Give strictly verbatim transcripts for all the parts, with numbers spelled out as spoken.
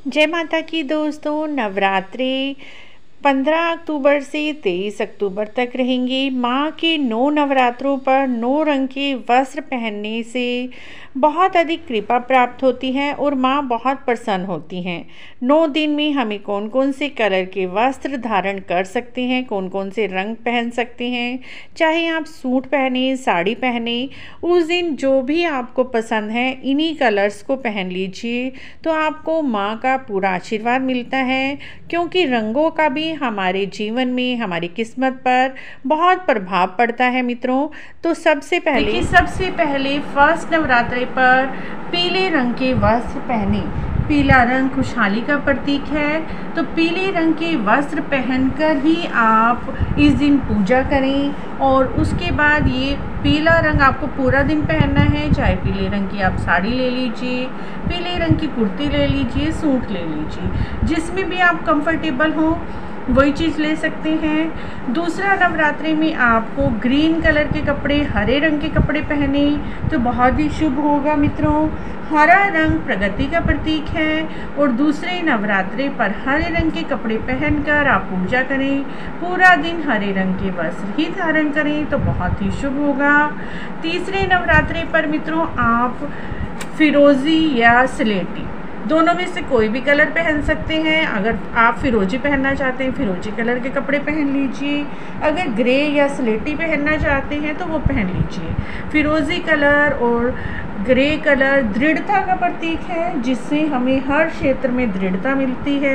जय माता की दोस्तों। नवरात्रि पंद्रह अक्टूबर से तेईस अक्टूबर तक रहेंगे। माँ के नौ नवरात्रों पर नौ रंग के वस्त्र पहनने से बहुत अधिक कृपा प्राप्त होती है और माँ बहुत प्रसन्न होती हैं। नौ दिन में हमें कौन कौन से कलर के वस्त्र धारण कर सकते हैं, कौन कौन से रंग पहन सकते हैं, चाहे आप सूट पहने, साड़ी पहने, उस दिन जो भी आपको पसंद है इन्हीं कलर्स को पहन लीजिए तो आपको माँ का पूरा आशीर्वाद मिलता है। क्योंकि रंगों का भी हमारे जीवन में, हमारी किस्मत पर बहुत प्रभाव पड़ता है मित्रों। तो सबसे पहले देखिए, सबसे पहले फर्स्ट नवरात्रि पर पीले रंग के वस्त्र पहने। पीला रंग खुशहाली का प्रतीक है, तो पीले रंग के वस्त्र पहनकर ही आप इस दिन पूजा करें। और उसके बाद ये पीला रंग आपको पूरा दिन पहनना है। चाहे पीले रंग की आप साड़ी ले लीजिए, पीले रंग की कुर्ती ले लीजिए, सूट ले लीजिए, जिसमें भी आप कंफर्टेबल हो वही चीज़ ले सकते हैं। दूसरा, नवरात्रि में आपको ग्रीन कलर के कपड़े, हरे रंग के कपड़े पहने तो बहुत ही शुभ होगा मित्रों। हरा रंग प्रगति का प्रतीक है और दूसरे नवरात्रि पर हरे रंग के कपड़े पहनकर आप पूजा करें। पूरा दिन हरे रंग के वस्त्र ही धारण करें तो बहुत ही शुभ होगा। तीसरे नवरात्रि पर मित्रों आप फिरोजी या स्लेटी दोनों में से कोई भी कलर पहन सकते हैं। अगर आप फिरोजी पहनना चाहते हैं, फिरोजी कलर के कपड़े पहन लीजिए। अगर ग्रे या स्लेटी पहनना चाहते हैं तो वो पहन लीजिए। फिरोजी कलर और ग्रे कलर दृढ़ता का प्रतीक है, जिससे हमें हर क्षेत्र में दृढ़ता मिलती है।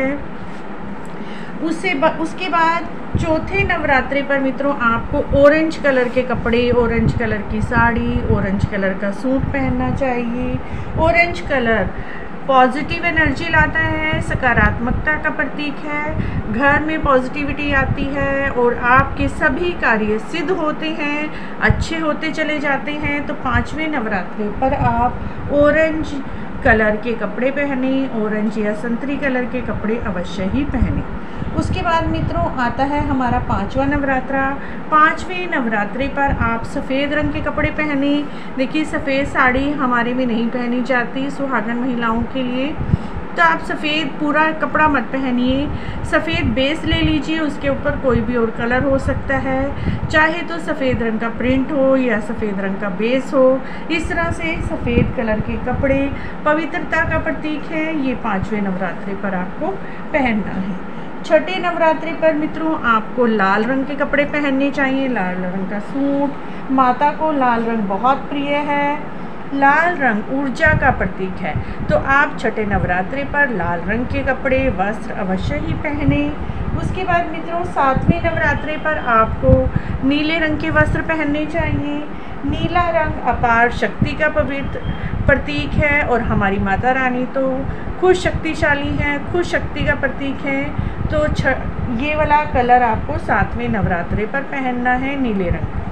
उससे उसके बाद चौथे नवरात्रि पर मित्रों आपको ऑरेंज कलर के कपड़े, ऑरेंज कलर की साड़ी, ऑरेंज कलर का सूट पहनना चाहिए। ऑरेंज कलर पॉजिटिव एनर्जी लाता है, सकारात्मकता का प्रतीक है, घर में पॉजिटिविटी आती है और आपके सभी कार्य सिद्ध होते हैं, अच्छे होते चले जाते हैं। तो पांचवें नवरात्रि पर आप ऑरेंज कलर के कपड़े पहने, ऑरेंज या संतरी कलर के कपड़े अवश्य ही पहने। उसके बाद मित्रों आता है हमारा पांचवा नवरात्रा। पांचवें नवरात्रि पर आप सफ़ेद रंग के कपड़े पहने। देखिए, सफ़ेद साड़ी हमारे में नहीं पहनी जाती सुहागन महिलाओं के लिए, तो आप सफ़ेद पूरा कपड़ा मत पहनिए। सफ़ेद बेस ले लीजिए, उसके ऊपर कोई भी और कलर हो सकता है, चाहे तो सफ़ेद रंग का प्रिंट हो या सफ़ेद रंग का बेस हो। इस तरह से सफ़ेद कलर के कपड़े पवित्रता का प्रतीक है, ये पाँचवें नवरात्रि पर आपको पहनना है। छठे नवरात्रि पर मित्रों आपको लाल रंग के कपड़े पहनने चाहिए, लाल रंग का सूट। माता को लाल रंग बहुत प्रिय है। लाल रंग ऊर्जा का प्रतीक है, तो आप छठे नवरात्रि पर लाल रंग के कपड़े, वस्त्र अवश्य ही पहने। उसके बाद मित्रों सातवें नवरात्रि पर आपको नीले रंग के वस्त्र पहनने चाहिए। नीला रंग अपार शक्ति का पवित्र प्रतीक है और हमारी माता रानी तो खुश शक्तिशाली हैं, खुश शक्ति का प्रतीक है। तो छ ये वाला कलर आपको सातवें नवरात्रि पर पहनना है, नीले रंग का।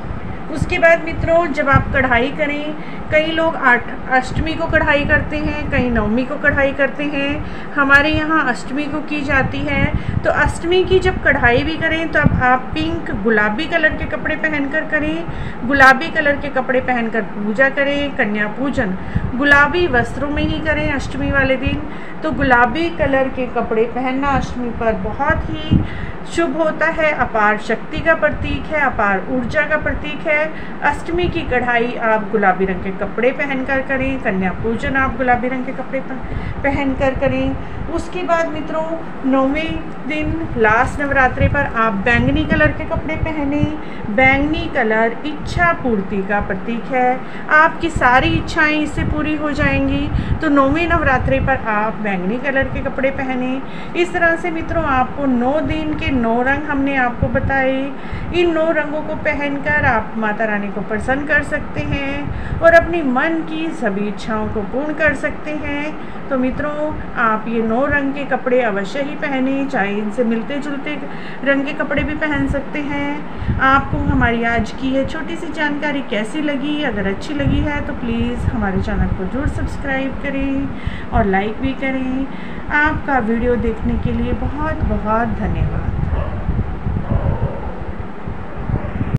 उसके बाद मित्रों जब आप कढ़ाई करें, कई लोग आठ अष्टमी को कढ़ाई करते हैं, कई नवमी को कढ़ाई करते हैं। हमारे यहाँ अष्टमी को की जाती है। तो अष्टमी की जब कढ़ाई भी करें तो अब आप पिंक गुलाबी कलर के कपड़े पहनकर करें। गुलाबी कलर के कपड़े पहनकर पूजा करें। कन्या पूजन गुलाबी वस्त्रों में ही करें अष्टमी वाले दिन। तो गुलाबी कलर के कपड़े पहनना अष्टमी पर बहुत ही शुभ होता है, अपार शक्ति का प्रतीक है, अपार ऊर्जा का प्रतीक है। अष्टमी की कढ़ाई आप गुलाबी रंग के कपड़े पहनकर करें। कन्या पूजन आप गुलाबी रंग के कपड़े पहनकर करें। उसके बाद मित्रों नौवें दिन लास्ट नवरात्रि पर आप बैंगनी कलर के कपड़े पहने। बैंगनी कलर इच्छा पूर्ति का प्रतीक है, आपकी सारी इच्छाएं इससे पूरी हो जाएंगी। तो नौवें नवरात्रि पर आप बैंगनी कलर के कपड़े पहने। इस तरह से मित्रों आपको नौ दिन के नौ रंग हमने आपको बताए। इन नौ रंगों को पहनकर आप माता रानी को प्रसन्न कर सकते हैं और अपनी मन की सभी इच्छाओं को पूर्ण कर सकते हैं। तो मित्रों आप ये नौ रंग के कपड़े अवश्य ही पहने, चाहे इनसे मिलते जुलते रंग के कपड़े भी पहन सकते हैं। आपको हमारी आज की ये छोटी सी जानकारी कैसी लगी? अगर अच्छी लगी है तो प्लीज़ हमारे चैनल को जरूर सब्सक्राइब करें और लाइक भी करें। आपका वीडियो देखने के लिए बहुत बहुत धन्यवाद।